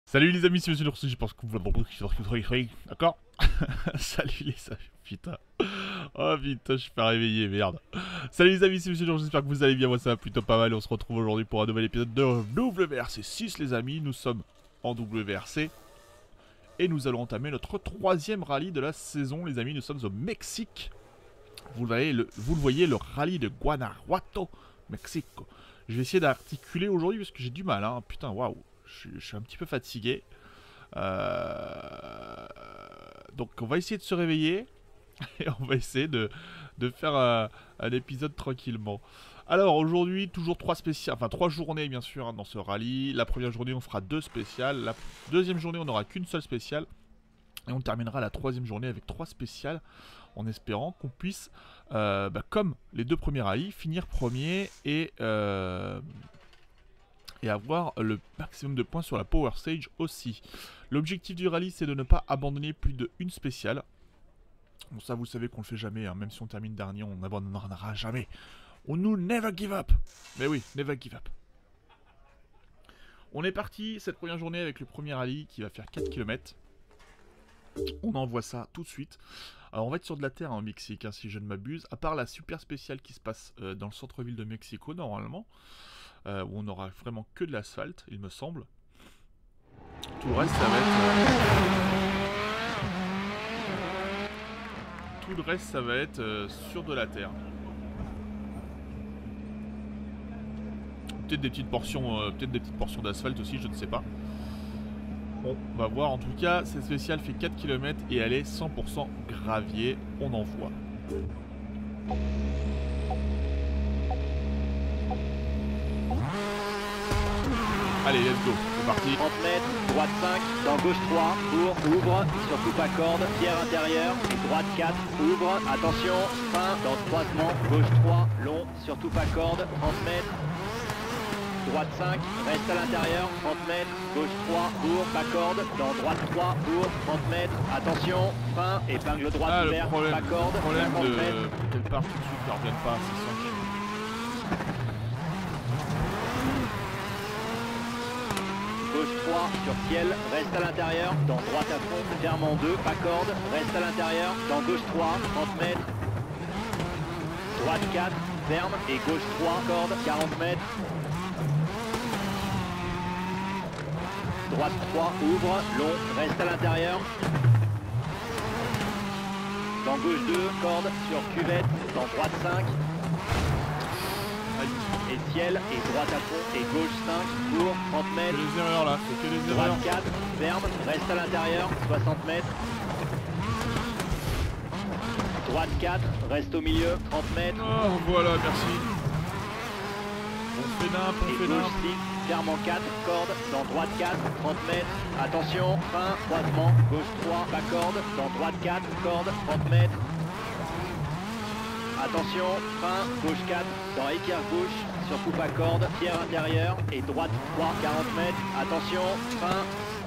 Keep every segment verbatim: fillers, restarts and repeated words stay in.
Salut les amis, c'est Monsieur Nourson, je pense que vous l'avez d'accord. Salut les amis, putain. Oh putain, je suis pas réveillé, merde. Salut les amis, c'est Monsieur Nourson, j'espère que vous allez bien, moi ça va plutôt pas mal. On se retrouve aujourd'hui pour un nouvel épisode de W R C six les amis. Nous sommes en W R C. Et nous allons entamer notre troisième rallye de la saison les amis. Nous sommes au Mexique. Vous le voyez, le, vous le, voyez, le rallye de Guanajuato, Mexico. Je vais essayer d'articuler aujourd'hui parce que j'ai du mal, hein. Putain, waouh. Je, je suis un petit peu fatigué. Euh... Donc on va essayer de se réveiller. Et on va essayer de, de faire un, un épisode tranquillement. Alors aujourd'hui, toujours trois spéciales, enfin trois journées bien sûr hein, dans ce rallye. La première journée on fera deux spéciales. La deuxième journée on n'aura qu'une seule spéciale. Et on terminera la troisième journée avec trois spéciales. En espérant qu'on puisse, euh, bah, comme les deux premiers rallyes, finir premier et... Euh... et avoir le maximum de points sur la Power Stage aussi. L'objectif du rallye, c'est de ne pas abandonner plus d'une spéciale. Bon, ça, vous savez qu'on le fait jamais, hein. Même si on termine dernier, on n'abandonnera jamais. On nous never give up. Mais oui, never give up. On est parti cette première journée avec le premier rallye qui va faire quatre kilomètres. On envoie ça tout de suite. Alors on va être sur de la terre en Mexique, hein, si je ne m'abuse. À part la super spéciale qui se passe euh, dans le centre-ville de Mexico, normalement. Euh, où on aura vraiment que de l'asphalte, il me semble. Tout le reste, ça va être... Euh... Tout le reste, ça va être euh, sur de la terre. Peut-être des petites portions, euh, peut-être des petites portions d'asphalte aussi, je ne sais pas. Bon, on va voir. En tout cas, cette spéciale fait quatre kilomètres et elle est cent pour cent gravier. On en voit. Allez, let's go, c'est parti. trente mètres, droite cinq, dans gauche trois, court, ouvre, surtout pas corde, pierre intérieure, et droite quatre, ouvre, attention, fin, dans croisement, gauche trois, long, surtout pas corde, trente mètres, droite cinq, reste à l'intérieur, trente mètres, gauche trois, court, pas corde, dans droite trois, court, trente mètres, attention, fin, épingle droite ah, ouverte, pas corde, le problème cinquante de... mètres. qu'elle part tout de suite, qu'elle revienne pas, c'est ça. Gauche trois, sur ciel, reste à l'intérieur, dans droite à fond, ferme en deux, pas corde, reste à l'intérieur, dans gauche trois, trente mètres, droite quatre, ferme, et gauche trois, corde, quarante mètres, droite trois, ouvre, long, reste à l'intérieur, dans gauche deux, corde, sur cuvette, dans droite cinq, et ciel, et droite à fond, et gauche cinq, court, trente mètres. Que les erreurs là, c'est que les erreurs. Droite quatre, ferme, reste à l'intérieur, soixante mètres. Droite quatre, reste au milieu, trente mètres. Oh voilà, merci. On fait nimp, on et fait gauche nimp. six, ferme en quatre, corde, dans droite quatre, trente mètres. Attention, fin, croisement, gauche trois, pas corde, dans droite quatre, corde, trente mètres. Attention, fin, gauche quatre, dans équerre gauche, surtout pas corde, pierre intérieure, et droite trois, quarante mètres, attention, fin,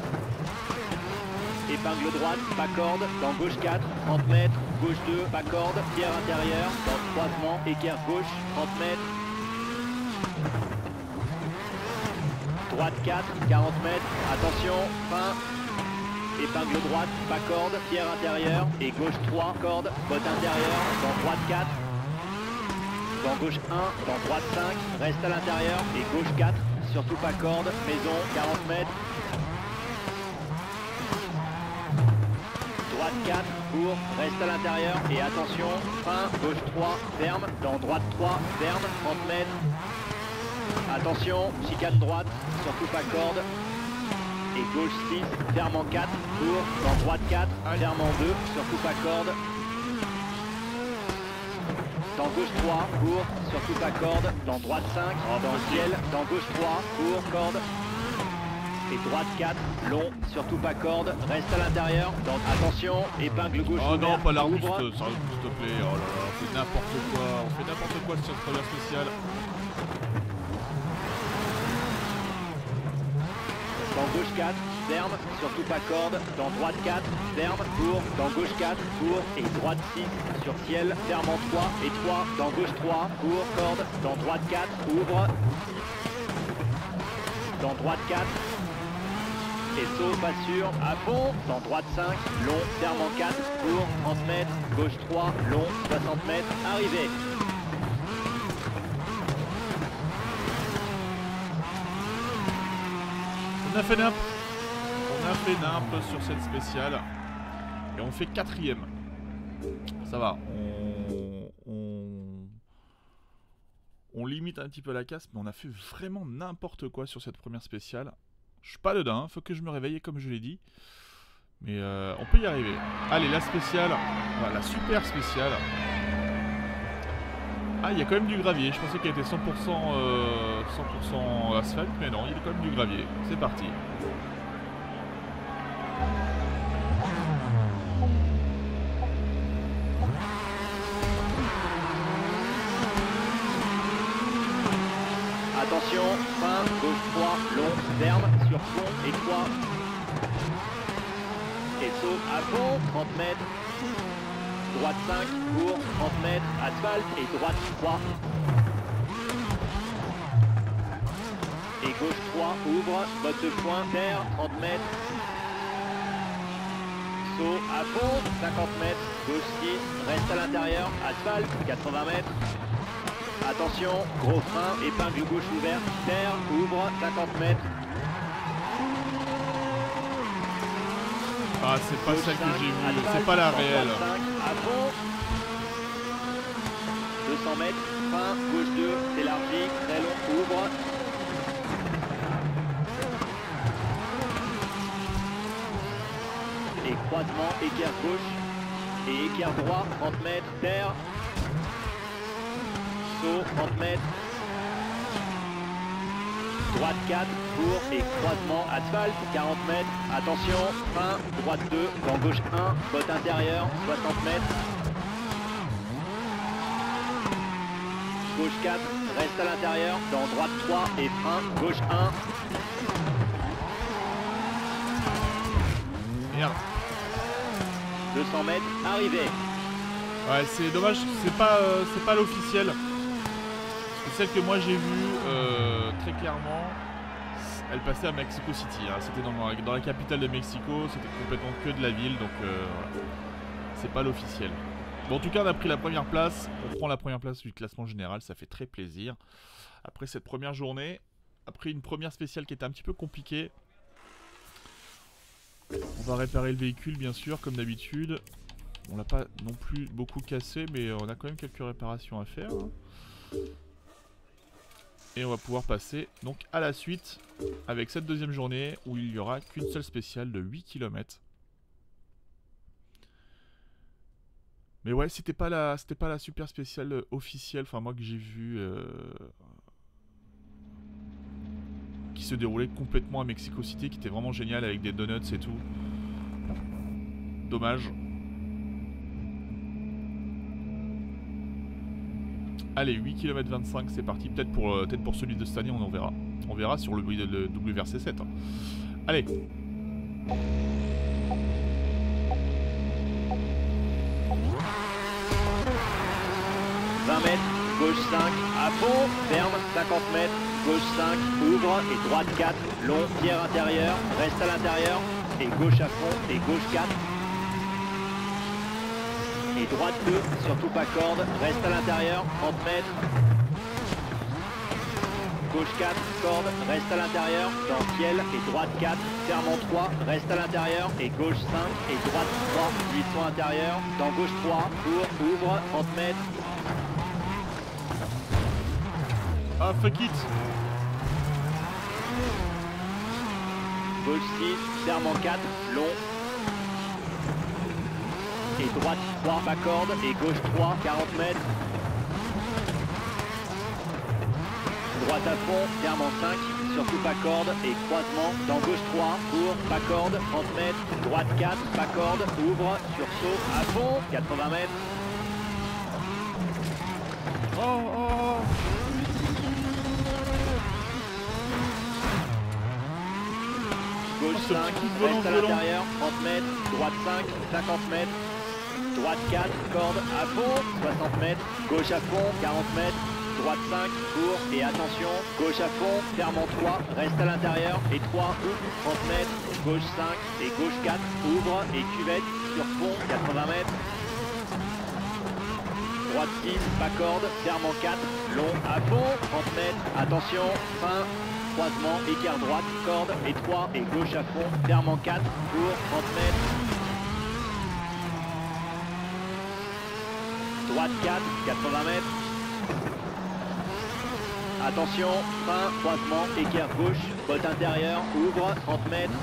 épingle droite, pas corde, dans gauche quatre, trente mètres, gauche deux, pas corde, pierre intérieure, dans croisement, équerre gauche, trente mètres, droite quatre, quarante mètres, attention, fin, épingle droite, pas corde, pierre intérieure, et gauche trois, corde, botte intérieure, dans droite quatre, dans gauche un, dans droite cinq, reste à l'intérieur, et gauche quatre, surtout pas corde, maison, quarante mètres. Droite quatre, court, reste à l'intérieur, et attention, fin, gauche trois, ferme, dans droite trois, ferme, trente mètres. Attention, chicane droite, surtout pas corde, et gauche six, ferme en quatre, court, dans droite quatre, ferme en deux, surtout pas corde. Dans gauche trois, court, surtout pas corde, dans droite cinq, dans ciel, dans gauche trois, court, corde. Et droite quatre, long, surtout pas corde, reste à l'intérieur, dans attention, épingle gauche Oh non, ouverte, pas l'arbuste, ouvre. ça s'il te plaît. Oh là là, on fait n'importe quoi, on fait n'importe quoi sur cette première spéciale. Dans gauche quatre, ferme, surtout pas corde, dans droite quatre, ferme, court, dans gauche quatre, court, et droite six, sur ciel, ferme en trois, et trois, dans gauche trois, court, corde, dans droite quatre, ouvre, dans droite quatre, et saut, pas sûr, à fond, dans droite cinq, long, ferme en quatre, court, trente mètres, gauche trois, long, soixante mètres, arrivée. On a fait nimp. On a fait nimp sur cette spéciale. Et on fait quatrième. Ça va. On... on... on limite un petit peu la casse, mais on a fait vraiment n'importe quoi sur cette première spéciale. Je suis pas dedans, hein. Faut que je me réveille comme je l'ai dit. Mais euh, on peut y arriver. Allez, la spéciale. Voilà, la super spéciale. Ah, il y a quand même du gravier. Je pensais qu'il était cent pour cent, euh, cent pour cent asphalte, mais non, il y a quand même du gravier. C'est parti. Attention, fin, gauche trois, long, ferme, sur fond, étroit. Et saut à fond, trente mètres. Droite cinq, court, trente mètres, asphalte et droite trois. Et gauche trois, ouvre, botte de poing, terre, trente mètres. Saut à fond, cinquante mètres, gauche six, reste à l'intérieur, asphalte, quatre-vingts mètres. Attention, gros frein, épingle gauche ouverte, terre, ouvre, cinquante mètres. Ah, c'est pas celle que j'ai vue, c'est pas la réelle. À fond. deux cents mètres, fin, gauche deux, s'élargit, très long, ouvre. Et croisement, équerre gauche. Et équerre droit, trente mètres, terre. Saut, trente mètres. Droite quatre, court et croisement, asphalte, quarante mètres. Attention, fin, droite deux, dans gauche un, botte intérieure, soixante mètres. Gauche quatre, reste à l'intérieur, dans droite trois et frein, gauche un. Merde. deux cents mètres, arrivée. Ouais, c'est dommage, c'est pas, euh, c'est pas l'officiel. Celle que moi j'ai vue, euh, très clairement, elle passait à Mexico City. Hein. C'était dans, dans la capitale de Mexico, c'était complètement que de la ville, donc euh, voilà. C'est pas l'officiel. Bon, en tout cas, on a pris la première place. On prend la première place du classement général, ça fait très plaisir. Après cette première journée, après une première spéciale qui était un petit peu compliquée. On va réparer le véhicule, bien sûr, comme d'habitude. On l'a pas non plus beaucoup cassé, mais on a quand même quelques réparations à faire. Hein. Et on va pouvoir passer donc à la suite avec cette deuxième journée où il n'y aura qu'une seule spéciale de huit kilomètres. Mais ouais, c'était pas la c'était pas la super spéciale officielle, enfin moi que j'ai vu euh, qui se déroulait complètement à Mexico City, qui était vraiment génial avec des donuts et tout. Dommage. Allez, huit kilomètres vingt-cinq, c'est parti. Peut-être pour, euh, peut-être pour celui de cette année, on en verra. On verra sur le, le, le W R C sept. Hein. Allez. vingt mètres, gauche cinq, à fond, ferme, cinquante mètres, gauche cinq, ouvre et droite quatre, long, pierre intérieure, reste à l'intérieur, et gauche à fond, et gauche quatre. Et droite deux, surtout pas corde, reste à l'intérieur, trente mètres. Gauche quatre, corde, reste à l'intérieur, dans ciel, et droite quatre, ferme en trois, reste à l'intérieur, et gauche cinq, et droite trois, buisson intérieur, dans gauche trois, court, ouvre, trente mètres. Ah, fuck it. Gauche six, ferme en quatre, long. Et droite trois, pas corde, et gauche trois, quarante mètres. Droite à fond, ferme en cinq, surtout pas corde, et croisement, dans gauche trois, court, pas corde, trente mètres, droite quatre, pas corde, ouvre, sursaut, à fond, quatre-vingts mètres. Oh, oh, oh. Gauche Oh, cinq, reste à l'intérieur, trente mètres, droite cinq, cinquante mètres. Droite quatre, corde à fond, soixante mètres, gauche à fond, quarante mètres, droite cinq, court et attention, gauche à fond, ferme en trois, reste à l'intérieur, et trois, ouvre, trente mètres, gauche cinq et gauche quatre, ouvre et cuvette, sur pont, quatre-vingts mètres. Droite six, pas corde, ferme en quatre, long à fond, trente mètres, attention, fin, croisement, écart droite, corde et trois et gauche à fond, ferme en quatre, court, trente mètres. Droite quatre, quatre-vingts mètres. Attention, fin, croisement, écart gauche, botte intérieure, ouvre, trente mètres.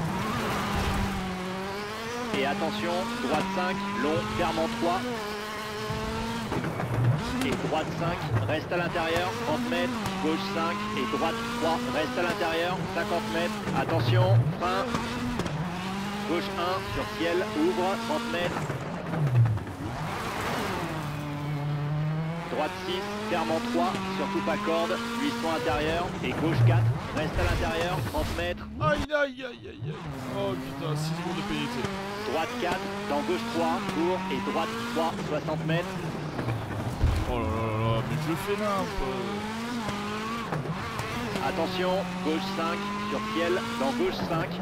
Et attention, droite cinq, long, ferme en trois. Et droite cinq, reste à l'intérieur, trente mètres, gauche cinq et droite trois, reste à l'intérieur, cinquante mètres, attention, fin, gauche un, sur ciel, ouvre, trente mètres, droite six, ferme en trois, surtout pas corde, buisson intérieur, et gauche quatre, reste à l'intérieur, trente mètres, Aïe aïe aïe aïe aïe. Oh putain, six secondes de pénalité. droite quatre, dans gauche trois, court, et droite trois, soixante mètres. Oh là là là là, mais je fais n'importe. Attention, gauche cinq, sur ciel, dans gauche cinq.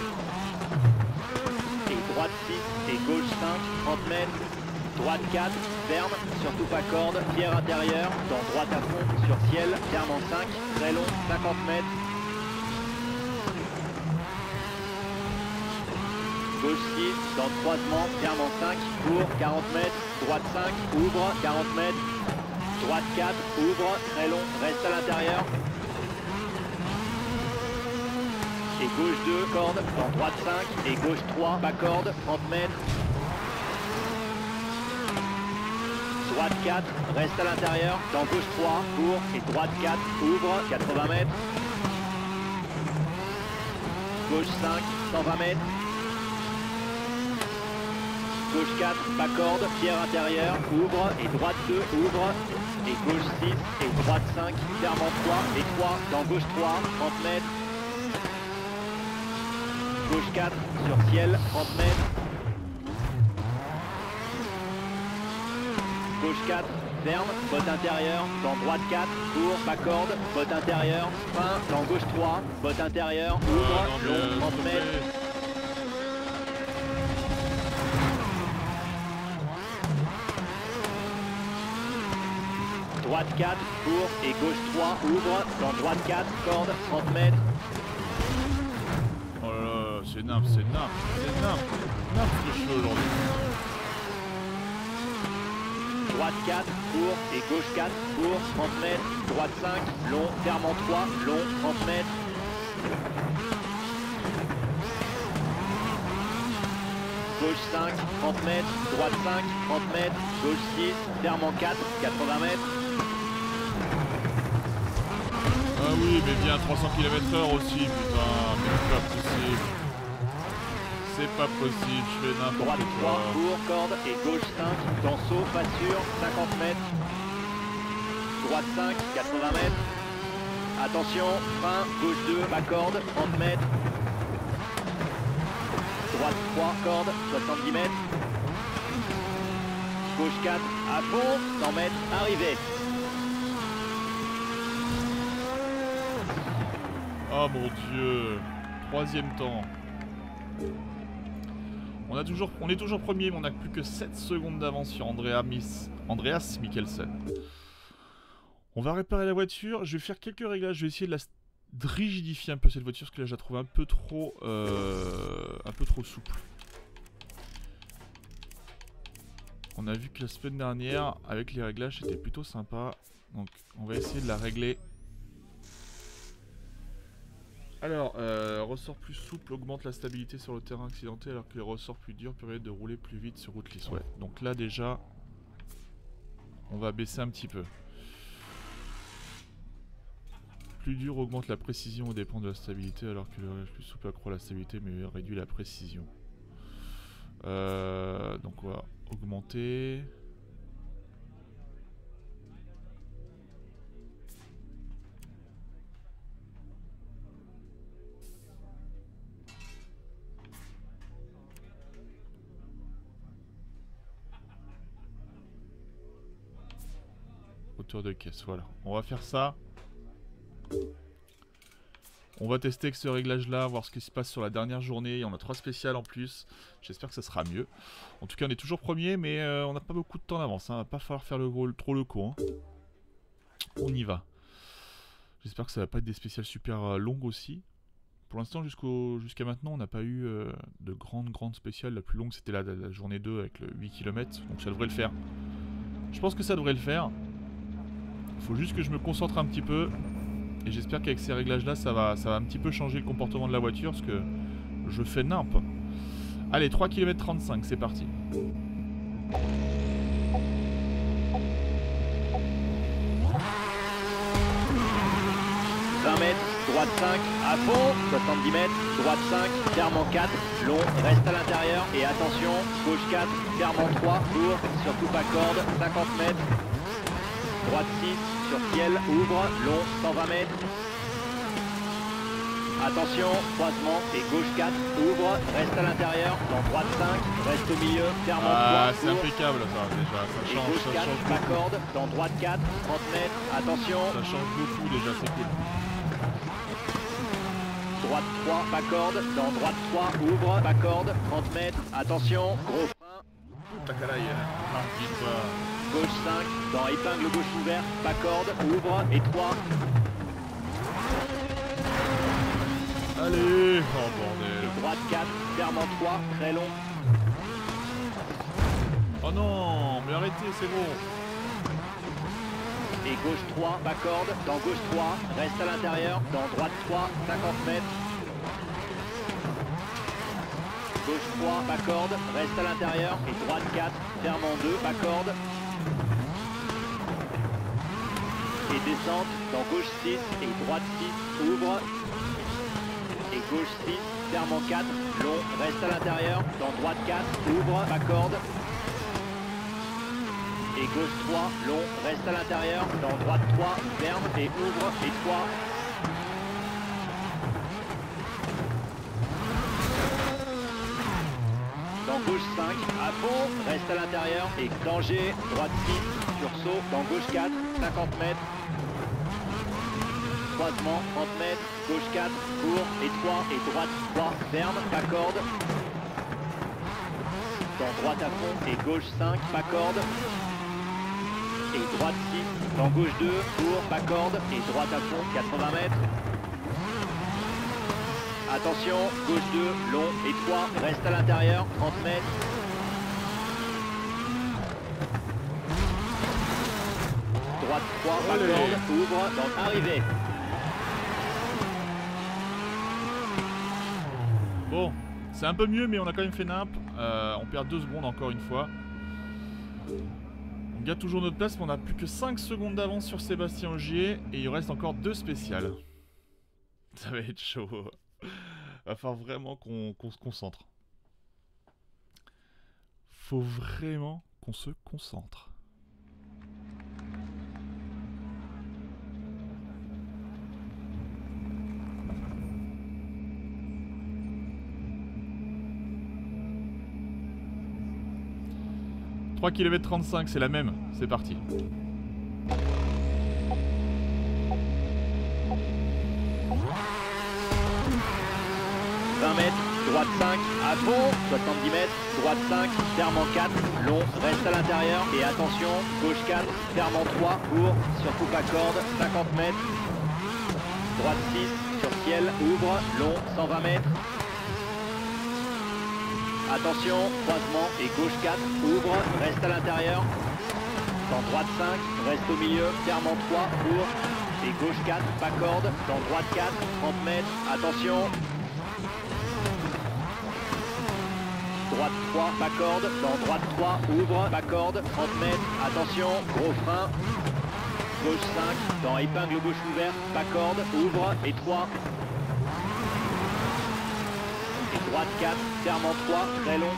Et droite six et gauche cinq, trente mètres. Droite quatre, ferme, surtout pas corde, pierre intérieure, dans droite à fond, sur ciel, ferme en cinq, très long, cinquante mètres. Gauche six, dans le croisement, ferme en cinq, court, quarante mètres. Droite cinq, ouvre, quarante mètres. Droite quatre, ouvre, très long, reste à l'intérieur. Et gauche deux, corde, dans droite cinq, et gauche trois, pas corde, trente mètres. Droite quatre, reste à l'intérieur, dans gauche trois, court, et droite quatre, ouvre, quatre-vingts mètres. Gauche cinq, cent vingt mètres. Gauche quatre, pas corde, pierre intérieure, ouvre, et droite deux, ouvre, et gauche six, et droite cinq, ferme en trois, et trois, dans gauche trois, trente mètres. Gauche quatre, sur ciel, trente mètres. Gauche quatre, ferme, botte intérieure, dans droite quatre, court, pas corde, botte intérieure, fin, dans gauche trois, botte intérieure, ouvre, Ah, non, long, mais, trente s'il te mètres. plaît. Droite quatre, court, et gauche trois, ouvre, dans droite quatre, corde, trente mètres. Oh là là, c'est nimp, c'est nimp, c'est nimp, nimp ce que je fais aujourd'hui. Droite quatre, court, et gauche quatre, court, trente mètres. Droite cinq, long, ferme en trois, long, trente mètres. Gauche cinq, trente mètres. Droite cinq, trente mètres. Gauche six, ferme en quatre, quatre-vingts mètres. Ah oui, mais bien trois cents kilomètres heure aussi, putain, mais c'est pas possible. C'est pas possible, je fais n'importe Droite quoi. trois, court, corde, et gauche cinq, dans saut, pas sûr, cinquante mètres. Droite cinq, quatre-vingts mètres. Attention, fin, gauche deux, pas corde, trente mètres. Droite trois, corde, soixante-dix mètres. Gauche quatre, à fond, cent mètres, arrivée. Oh mon dieu. Troisième temps. On, a toujours, on est toujours premier, mais on n'a plus que sept secondes d'avance sur Andrea Miss, Andreas Mikkelsen. On va réparer la voiture. Je vais faire quelques réglages. Je vais essayer de la de rigidifier un peu cette voiture, parce que là je la trouve un peu trop, euh, un peu trop souple. On a vu que la semaine dernière, avec les réglages, c'était plutôt sympa. Donc on va essayer de la régler. Alors, euh, ressort plus souple augmente la stabilité sur le terrain accidenté, alors que les ressorts plus durs permettent de rouler plus vite sur route lisse. Ouais, donc là déjà, on va baisser un petit peu. Plus dur augmente la précision au dépend de la stabilité, alors que le réglage plus souple accroît la stabilité mais réduit la précision. Euh, donc on va augmenter. hauteur de caisse, voilà. On va faire ça. On va tester avec ce réglage là, voir ce qui se passe sur la dernière journée. Il y en a trois spéciales en plus. J'espère que ça sera mieux. En tout cas on est toujours premier, mais euh, on n'a pas beaucoup de temps d'avance, hein. Va pas falloir faire le gros, trop le con, hein. On y va. J'espère que ça va pas être des spéciales super euh, longues aussi. Pour l'instant jusqu'au jusqu'à maintenant on n'a pas eu euh, de grandes grandes spéciales. La plus longue c'était la, la journée deux avec le huit kilomètres. Donc ça devrait le faire. Je pense que ça devrait le faire. Il faut juste que je me concentre un petit peu. Et j'espère qu'avec ces réglages là ça va, ça va un petit peu changer le comportement de la voiture. Parce que je fais nimp. Allez, trois kilomètres trente-cinq, c'est parti. vingt mètres, droite cinq, à fond, soixante-dix mètres, droite cinq, ferme en quatre, long, reste à l'intérieur, et attention, gauche quatre, ferme en trois, court, surtout pas corde, cinquante mètres, droite six, sur ciel, ouvre, long, cent vingt mètres, attention, croisement, et gauche quatre, ouvre, reste à l'intérieur, dans droite cinq, reste au milieu, ferme en trois, Ah, c'est impeccable ça, déjà, ça et change, gauche ça quatre, change pas beaucoup. corde, dans droite quatre, trente mètres, attention, Ça change beaucoup déjà, c'est cool. droite trois, pas corde, dans droite trois, ouvre, pas corde, trente mètres, attention, gros frein, Takalaï, ah, vite pas. gauche cinq, dans épingle gauche ouverte, pas corde, ouvre, et trois, Allez, oh bordel. droite quatre, ferme en trois, très long, Oh non, mais arrêtez, c'est bon. et gauche trois, pas corde, dans gauche trois, reste à l'intérieur, dans droite trois, cinquante mètres, gauche trois, pas corde, reste à l'intérieur, et droite quatre, ferme en deux, pas corde, et descente, dans gauche six, et droite six, ouvre, et gauche six, ferme en quatre, long, reste à l'intérieur, dans droite quatre, ouvre, pas corde, et gauche trois, long, reste à l'intérieur, dans droite trois, ferme, et ouvre, et trois, dans gauche cinq, à fond, reste à l'intérieur, et danger, droite six, sursaut, dans gauche quatre, cinquante mètres, croisement, trente mètres, gauche quatre, court, et trois, et droite trois, ferme, pas corde, dans droite à fond, et gauche cinq, pas corde, et droite six, dans gauche deux, court, pas corde, et droite à fond, quatre-vingts mètres, attention, gauche deux, long, et trois, reste à l'intérieur, trente mètres, droite trois, pas Allez. corde, ouvre, dans arrivée. Bon, c'est un peu mieux, mais on a quand même fait nimp. Euh, on perd deux secondes encore une fois. On garde toujours notre place, mais on a plus que cinq secondes d'avance sur Sébastien Ogier. Et il reste encore deux spéciales. Ça va être chaud. Va falloir vraiment qu'on qu'on se concentre. Faut vraiment qu'on se concentre. trois kilomètres trente-cinq, c'est la même. C'est parti. vingt mètres, droite cinq, à fond, soixante-dix mètres, droite cinq, ferme en quatre, long, reste à l'intérieur, et attention, gauche quatre, ferme en trois, court, surtout pas corde, cinquante mètres, droite six, sur ciel, ouvre, long, cent vingt mètres, attention, croisement, et gauche quatre, ouvre, reste à l'intérieur, dans droite cinq, reste au milieu, ferme en trois, court, et gauche quatre, pas corde, dans droite quatre, trente mètres, attention, droite trois, pas corde, dans droite trois, ouvre, pas corde, trente mètres, attention, gros frein, gauche cinq, dans épingle gauche ouverte, pas corde, ouvre, et trois, et droite quatre, ferme en trois, très long,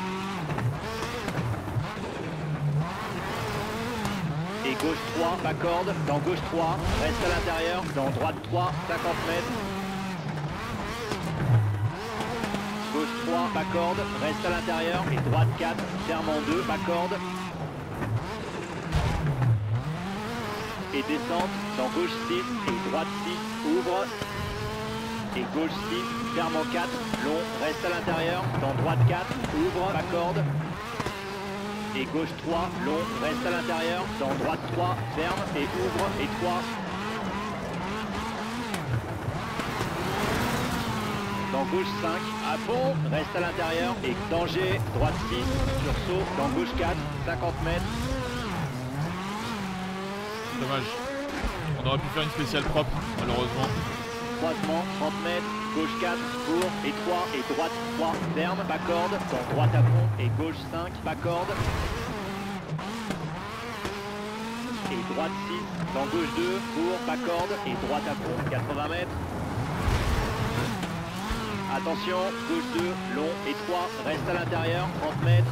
et gauche trois, pas corde, dans gauche trois, reste à l'intérieur, dans droite trois, cinquante mètres, gauche trois, pas corde, reste à l'intérieur, et droite quatre, ferme en deux, pas corde. et descente, dans gauche six et droite six, ouvre. Et gauche six, ferme en quatre, long, reste à l'intérieur, dans droite quatre, ouvre, accorde. Et gauche trois, long, reste à l'intérieur, dans droite trois, ferme et ouvre, et trois. Dans gauche cinq, à fond, reste à l'intérieur, et danger, droite six, sursaut, dans gauche quatre, cinquante mètres. Dommage. On aurait pu faire une spéciale propre, malheureusement. Croisement, trente mètres, gauche quatre, court, et trois, et droite trois, ferme, pas corde, dans droite à fond, et gauche cinq, pas corde. Et droite six, dans gauche deux, court, pas corde, et droite à fond, quatre-vingts mètres. Attention, gauche deux, long, et trois, reste à l'intérieur, trente mètres.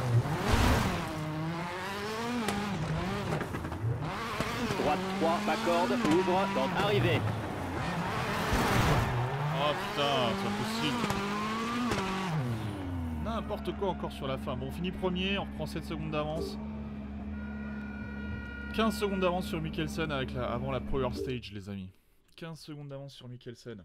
Droite trois, pas corde, ouvre, dans arrivée. Oh putain, c'est impossible. N'importe quoi encore sur la fin. Bon, on finit premier, on reprend sept secondes d'avance. quinze secondes d'avance sur Mikkelsen avec la, avant la Power Stage, les amis. quinze secondes d'avance sur Mikkelsen.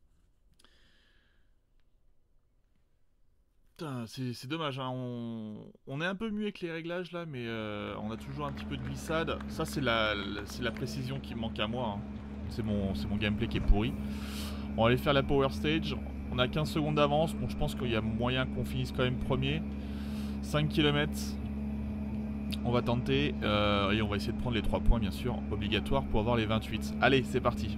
Putain, c'est dommage, hein. on, on est un peu mieux avec les réglages là, mais euh, on a toujours un petit peu de glissade. Ça, c'est la, la, la précision qui me manque à moi. Hein. C'est mon, mon gameplay qui est pourri. On va aller faire la Power Stage. On a quinze secondes d'avance. Bon, je pense qu'il y a moyen qu'on finisse quand même premier. cinq kilomètres. On va tenter. Euh, et on va essayer de prendre les trois points, bien sûr, obligatoires pour avoir les vingt-huit. Allez, c'est parti.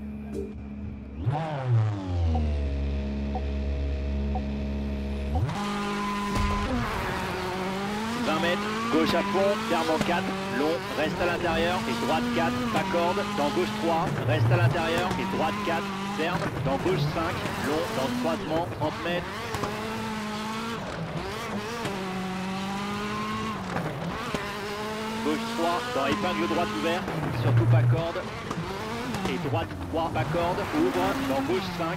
vingt mètres, gauche à fond, ferme en quatre, long, reste à l'intérieur, et droite quatre, pas corde, dans gauche trois, reste à l'intérieur, et droite quatre, ferme, dans gauche cinq, long, dans le croisement, trente mètres. Gauche trois, dans épingle droite ouverte, surtout pas corde. Et droite trois, pas corde, ouvre, dans gauche cinq.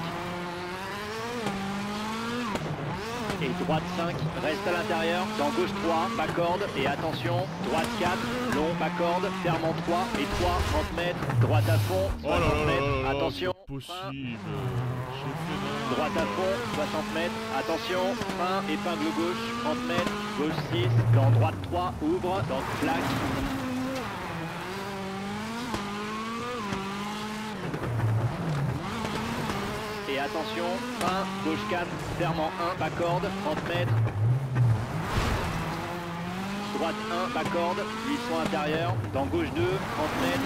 Et droite cinq, reste à l'intérieur, dans gauche trois, pas corde, et attention, droite quatre, long, pas corde, ferme en trois, et trois, trente mètres, droite à fond, soixante mètres, attention, possible. Droite à fond, soixante mètres, attention, fin, épingle gauche, trente mètres, gauche six, dans droite trois, ouvre, dans plaque. Et attention, fin, gauche quatre, ferme en un, pas corde, trente mètres. Droite un, pas corde, buisson intérieur, dans gauche deux, trente mètres.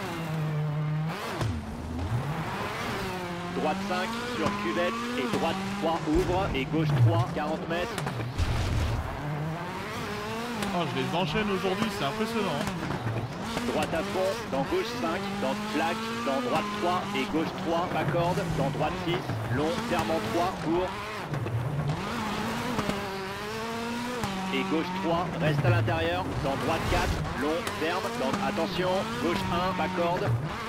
Droite cinq, sur cuvette, et droite trois, ouvre, et gauche trois, quarante mètres. Oh, je les enchaîne aujourd'hui, c'est impressionnant. Droite à fond, dans gauche cinq, dans plaque, dans droite trois, et gauche trois, pas corde, dans droite six, long, ferme en trois, court. Et gauche trois, reste à l'intérieur, dans droite quatre, long, ferme, dans, attention, gauche un, pas corde.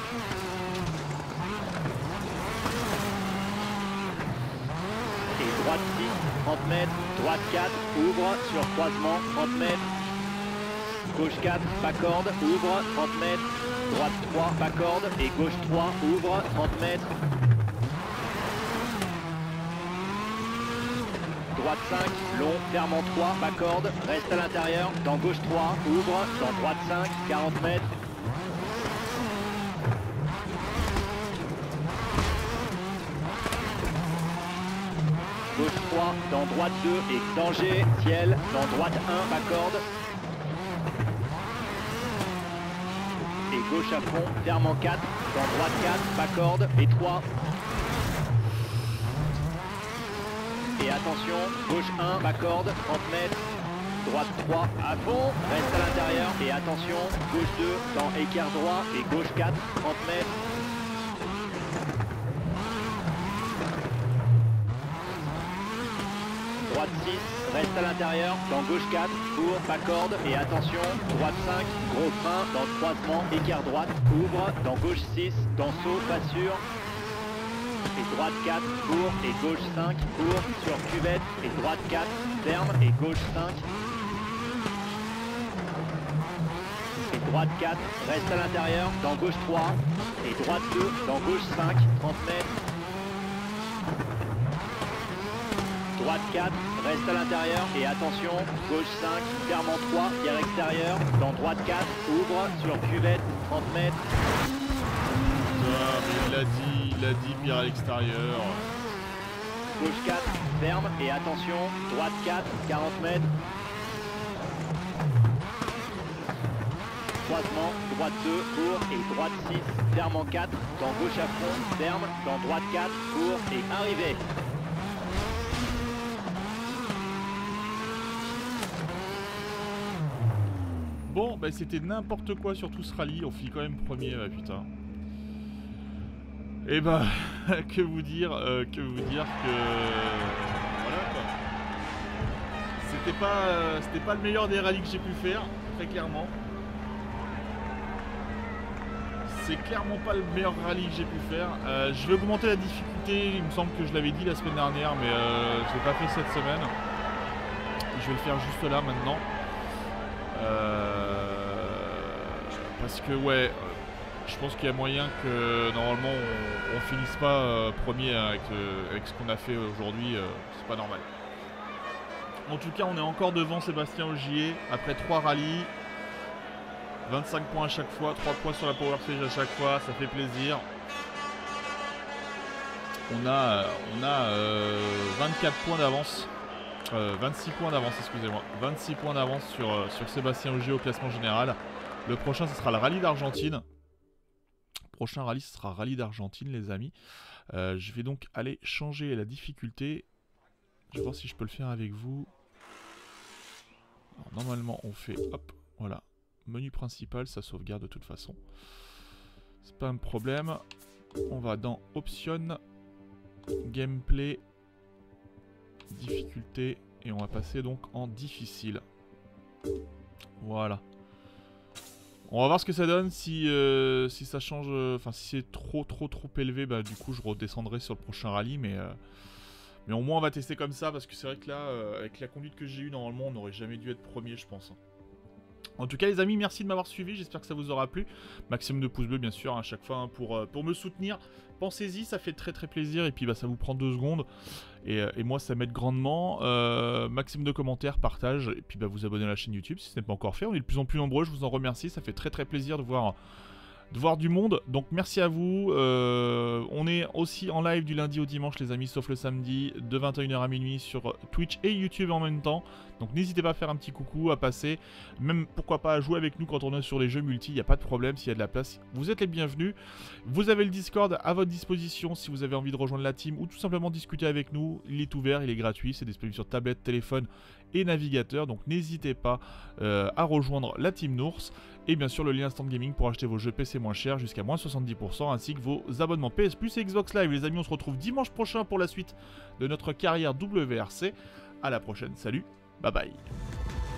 Et droite six, trente mètres, droite quatre, ouvre, sur croisement, trente mètres. Gauche quatre, pas corde, ouvre, trente mètres. Droite trois, pas corde, et gauche trois, ouvre, trente mètres. Droite cinq, long, ferme en trois, pas corde, reste à l'intérieur, dans gauche trois, ouvre, dans droite cinq, quarante mètres. Gauche trois, dans droite deux, et danger, ciel, dans droite un, pas corde. Et gauche à fond, ferme en quatre, dans droite quatre, pas corde, et trois. Et attention, gauche un, pas corde, trente mètres. Droite trois, à fond, reste à l'intérieur, et attention, gauche deux, dans écart droit, et gauche quatre, trente mètres. Droite six, reste à l'intérieur, dans gauche quatre, court, pas corde, et attention, droite cinq, gros frein, dans le croisement, écart droite, ouvre, dans gauche six, dans saut, pas sûr. Et droite quatre, court, et gauche cinq, court, sur cuvette, et droite quatre, ferme, et gauche cinq. Et droite quatre, reste à l'intérieur, dans gauche trois, et droite deux, dans gauche cinq, trente mètres. Droite quatre, reste à l'intérieur, et attention, gauche cinq, ferme en trois, tiers extérieur, dans droite quatre, ouvre, sur cuvette, trente mètres. Ah, mais il l'a dit, il l'a dit, pire à l'extérieur. Gauche quatre, ferme, et attention, droite quatre, quarante mètres. Croisement, droite deux, court, et droite six, ferme en quatre, dans gauche à fond, ferme, dans droite quatre, court, et arrivé. Bon, bah c'était n'importe quoi sur tout ce rallye, on finit quand même premier, bah putain. Et bah, que vous dire, euh, que vous dire que... Voilà quoi. C'était pas, euh, c'était pas le meilleur des rallyes que j'ai pu faire, très clairement. C'est clairement pas le meilleur rallye que j'ai pu faire. Euh, je vais augmenter la difficulté, il me semble que je l'avais dit la semaine dernière, mais euh, je l'ai pas fait cette semaine. Je vais le faire juste là maintenant. Euh, parce que ouais, je pense qu'il y a moyen que normalement on, on finisse pas euh, premier avec, euh, avec ce qu'on a fait aujourd'hui, euh, c'est pas normal. En tout cas, on est encore devant Sébastien Ogier après trois rallyes, vingt-cinq points à chaque fois, trois points sur la Power Stage à chaque fois, ça fait plaisir. On a, on a euh, vingt-quatre points d'avance. Euh, vingt-six points d'avance, excusez-moi. vingt-six points d'avance sur, euh, sur Sébastien Ogier au classement général. Le prochain, ce sera le rallye d'Argentine. Prochain rallye, ce sera rallye d'Argentine, les amis. Euh, je vais donc aller changer la difficulté. Je vais voir si je peux le faire avec vous. Alors, normalement, on fait, hop, voilà. Menu principal, ça sauvegarde de toute façon. C'est pas un problème. On va dans Options, Gameplay, difficulté, et on va passer donc en difficile. Voilà. On va voir ce que ça donne si, euh, si ça change, enfin euh, si c'est trop trop trop élevé, bah du coup je redescendrai sur le prochain rallye, mais, euh, mais au moins on va tester comme ça, parce que c'est vrai que là, euh, avec la conduite que j'ai eue, normalement on n'aurait jamais dû être premier, je pense. En tout cas les amis, merci de m'avoir suivi, j'espère que ça vous aura plu. Maximum de pouces bleus bien sûr à chaque fois hein, pour, euh, pour me soutenir. Pensez-y, ça fait très très plaisir, et puis bah, ça vous prend deux secondes. Et, et moi ça m'aide grandement. euh, Maximum de commentaires, partage, et puis bah, vous abonnez à la chaîne YouTube si ce n'est pas encore fait. On est de plus en plus nombreux, je vous en remercie, ça fait très très plaisir de voir... de voir du monde, donc merci à vous. euh, on est aussi en live du lundi au dimanche les amis, sauf le samedi, de vingt et une heures à minuit sur Twitch et YouTube en même temps, donc n'hésitez pas à faire un petit coucou, à passer, même pourquoi pas à jouer avec nous quand on est sur les jeux multi, il n'y a pas de problème, s'il y a de la place, vous êtes les bienvenus. Vous avez le Discord à votre disposition si vous avez envie de rejoindre la team ou tout simplement discuter avec nous, il est ouvert, il est gratuit, c'est disponible sur tablette, téléphone et navigateur, donc n'hésitez pas euh, à rejoindre la team Nours. Et bien sûr le lien Instant Gaming pour acheter vos jeux P C moins chers jusqu'à moins soixante-dix pour cent, ainsi que vos abonnements P S Plus et Xbox Live. Les amis, on se retrouve dimanche prochain pour la suite de notre carrière W R C. À la prochaine, salut, bye bye.